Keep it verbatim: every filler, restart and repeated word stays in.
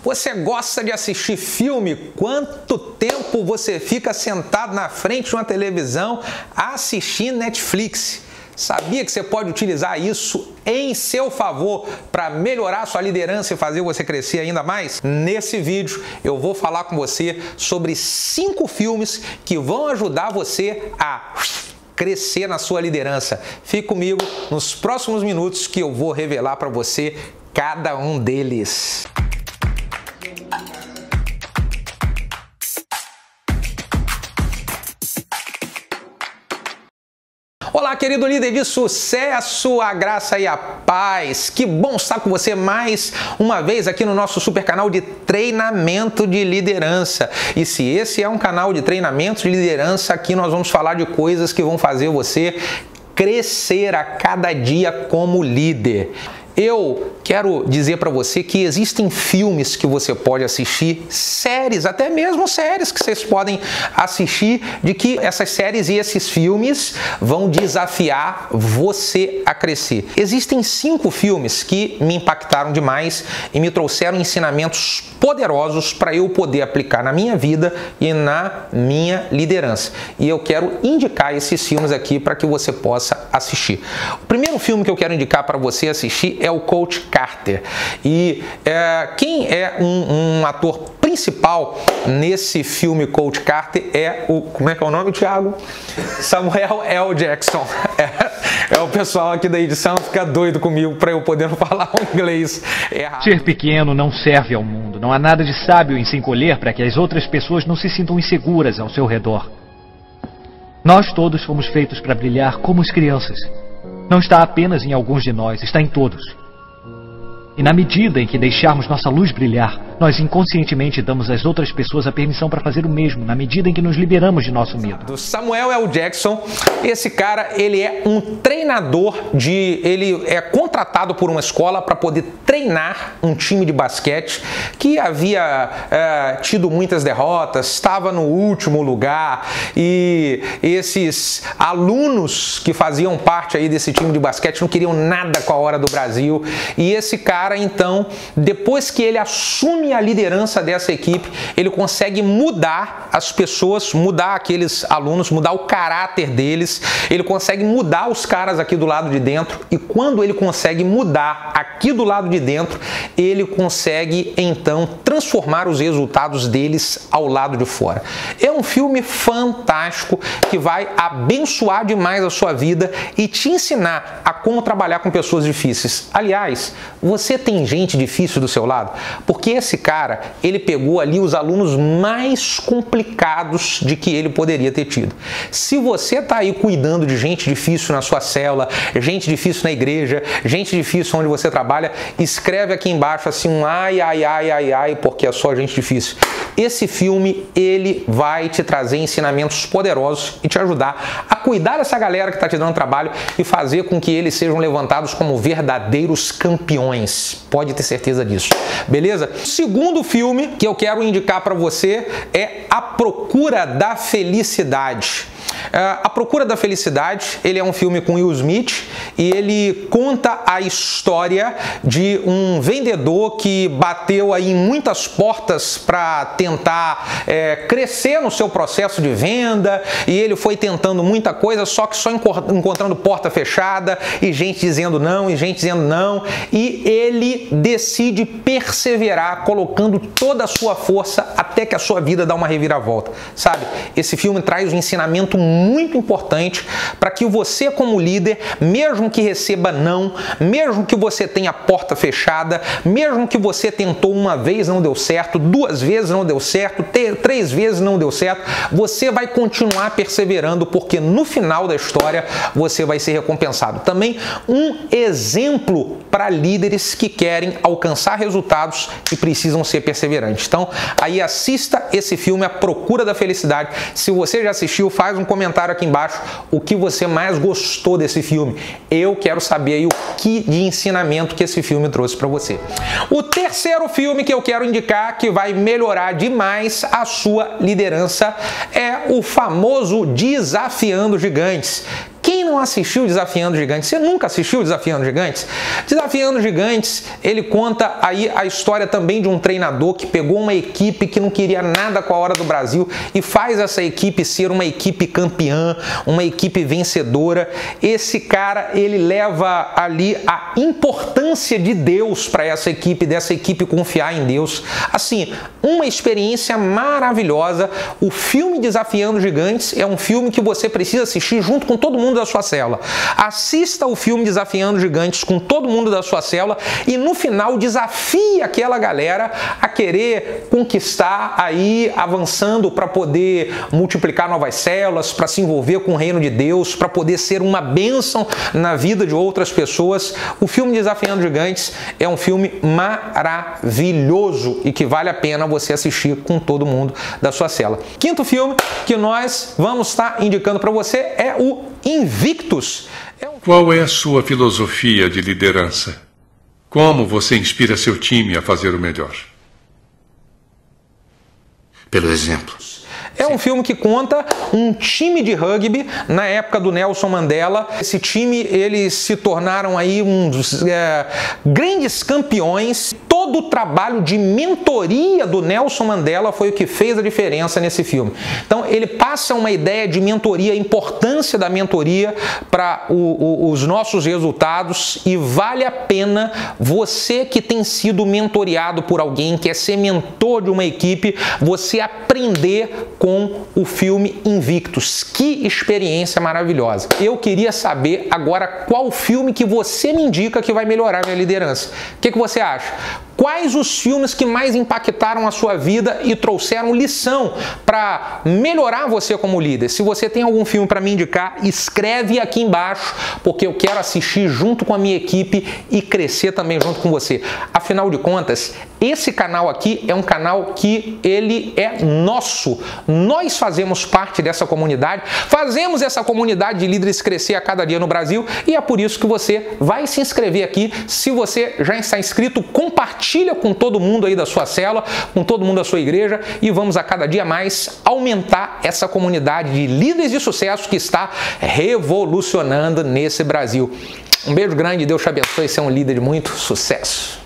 Você gosta de assistir filme? Quanto tempo você fica sentado na frente de uma televisão assistindo Netflix? Sabia que você pode utilizar isso em seu favor para melhorar sua liderança e fazer você crescer ainda mais? Nesse vídeo eu vou falar com você sobre cinco filmes que vão ajudar você a crescer na sua liderança. Fique comigo nos próximos minutos que eu vou revelar para você cada um deles. Olá, querido líder de sucesso, a graça e a paz. Que bom estar com você mais uma vez aqui no nosso super canal de treinamento de liderança. E se esse é um canal de treinamento de liderança, aqui nós vamos falar de coisas que vão fazer você crescer a cada dia como líder. Eu quero dizer para você que existem filmes que você pode assistir, séries, até mesmo séries que vocês podem assistir, de que essas séries e esses filmes vão desafiar você a crescer. Existem cinco filmes que me impactaram demais e me trouxeram ensinamentos poderosos para eu poder aplicar na minha vida e na minha liderança. E eu quero indicar esses filmes aqui para que você possa assistir. O primeiro filme que eu quero indicar para você assistir é o Coach Carter. E é, quem é um, um ator principal nesse filme Coach Carter é o... Como é que é o nome, Thiago? Samuel L. Jackson. É, é o pessoal aqui da edição fica doido comigo para eu poder falar o inglês errado. Ser pequeno não serve ao mundo. Não há nada de sábio em se encolher para que as outras pessoas não se sintam inseguras ao seu redor. Nós todos fomos feitos para brilhar como as crianças. Não está apenas em alguns de nós, está em todos. E na medida em que deixarmos nossa luz brilhar, nós inconscientemente damos às outras pessoas a permissão para fazer o mesmo, na medida em que nos liberamos de nosso medo. Do Samuel L. Jackson, esse cara, ele é um treinador de... Ele é contratado por uma escola para poder treinar um time de basquete que havia é, tido muitas derrotas, estava no último lugar, e esses alunos que faziam parte aí desse time de basquete não queriam nada com a Hora do Brasil, e esse cara, então, depois que ele assume a liderança dessa equipe, ele consegue mudar as pessoas, mudar aqueles alunos, mudar o caráter deles, ele consegue mudar os caras aqui do lado de dentro, e quando ele consegue mudar aqui do lado de dentro, ele consegue, então, transformar os resultados deles ao lado de fora. É um filme fantástico que vai abençoar demais a sua vida e te ensinar a como trabalhar com pessoas difíceis. Aliás, você tem gente difícil do seu lado? Porque esse cara, ele pegou ali os alunos mais complicados de que ele poderia ter tido. Se você está aí cuidando de gente difícil na sua célula, gente difícil na igreja, gente difícil onde você trabalha, escreve aqui embaixo assim um ai, ai, ai, ai, ai, porque é só gente difícil. Esse filme, ele vai te trazer ensinamentos poderosos e te ajudar a cuidar dessa galera que está te dando trabalho e fazer com que eles sejam levantados como verdadeiros campeões. Pode ter certeza disso. Beleza? O segundo filme que eu quero indicar para você é A Procura da Felicidade. A Procura da Felicidade, ele é um filme com Will Smith e ele conta a história de um vendedor que bateu aí em muitas portas para tentar é, crescer no seu processo de venda, e ele foi tentando muita coisa, só que só encontrando porta fechada e gente dizendo não e gente dizendo não, e ele decide perseverar colocando toda a sua força até que a sua vida dá uma reviravolta, sabe? Esse filme traz um ensinamento muito importante para que você, como líder, mesmo que receba não, mesmo que você tenha a porta fechada, mesmo que você tentou uma vez não deu certo, duas vezes não deu certo, três vezes não deu certo, você vai continuar perseverando, porque no final da história você vai ser recompensado. Também um exemplo para líderes que querem alcançar resultados e precisam ser perseverantes. Então, aí assista esse filme, A Procura da Felicidade. Se você já assistiu, faz um comentário aqui embaixo o que você mais gostou desse filme. Eu quero saber aí o que de ensinamento que esse filme trouxe para você. O terceiro filme que eu quero indicar que vai melhorar demais a sua liderança é o famoso Desafiando Gigantes. Quem Quem não assistiu Desafiando Gigantes? Você nunca assistiu Desafiando Gigantes? Desafiando Gigantes, ele conta aí a história também de um treinador que pegou uma equipe que não queria nada com a Hora do Brasil e faz essa equipe ser uma equipe campeã, uma equipe vencedora. Esse cara, ele leva ali a importância de Deus para essa equipe, dessa equipe confiar em Deus. Assim, uma experiência maravilhosa. O filme Desafiando Gigantes é um filme que você precisa assistir junto com todo mundo da sua célula. Assista o filme Desafiando Gigantes com todo mundo da sua célula e no final desafie aquela galera a querer conquistar aí, avançando para poder multiplicar novas células, para se envolver com o reino de Deus, para poder ser uma bênção na vida de outras pessoas. O filme Desafiando Gigantes é um filme maravilhoso e que vale a pena você assistir com todo mundo da sua célula. Quinto filme que nós vamos estar indicando para você é o Invictus. É um... Qual é a sua filosofia de liderança? Como você inspira seu time a fazer o melhor? Pelo exemplo. É um filme que conta um time de rugby na época do Nelson Mandela. Esse time, eles se tornaram aí uns é, grandes campeões. Todo o trabalho de mentoria do Nelson Mandela foi o que fez a diferença nesse filme. Então, ele passa uma ideia de mentoria, a importância da mentoria para os nossos resultados e vale a pena você que tem sido mentoreado por alguém, quer ser mentor de uma equipe, você aprender com o filme Invictus. Que experiência maravilhosa. Eu queria saber agora qual filme que você me indica que vai melhorar a minha liderança. O que, que você acha? Quais os filmes que mais impactaram a sua vida e trouxeram lição para melhorar você como líder? Se você tem algum filme para me indicar, escreve aqui embaixo, porque eu quero assistir junto com a minha equipe e crescer também junto com você. Afinal de contas, esse canal aqui é um canal que ele é nosso. Nós fazemos parte dessa comunidade, fazemos essa comunidade de líderes crescer a cada dia no Brasil e é por isso que você vai se inscrever aqui. Se você já está inscrito, compartilhe Compartilha com todo mundo aí da sua célula, com todo mundo da sua igreja e vamos a cada dia mais aumentar essa comunidade de líderes de sucesso que está revolucionando nesse Brasil. Um beijo grande, Deus te abençoe, você é um líder de muito sucesso.